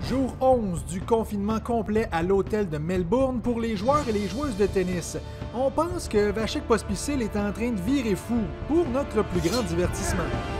Jour 11 du confinement complet à l'hôtel de Melbourne pour les joueurs et les joueuses de tennis. On pense que Vasek Pospisil est en train de virer fou pour notre plus grand divertissement.